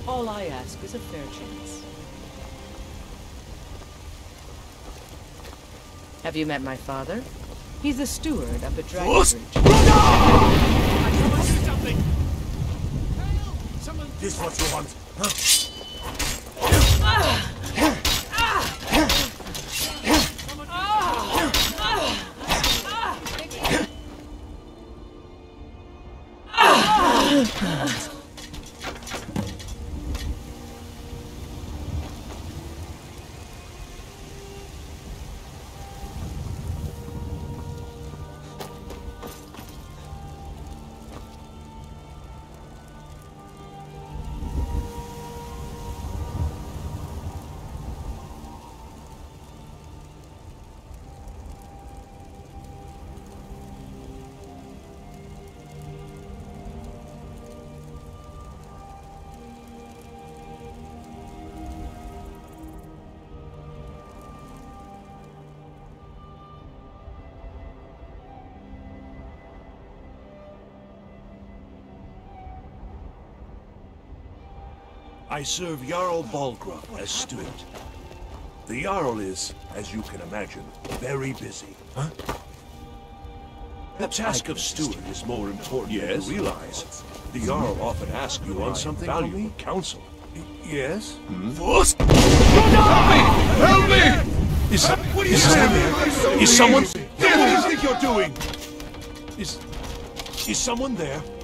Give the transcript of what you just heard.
All I ask is a fair chance. Have you met my father? He's the steward up at Dragonbridge. I promise you something! Someone... This what you want, huh? I serve Jarl Balgruuf as steward. The Jarl is, as you can imagine, very busy. Huh? The task of steward is more important than you realize. The Jarl often asks you on something valuable counsel. Yes? What? Help me! Is someone there? What do you think you're doing? Is someone there?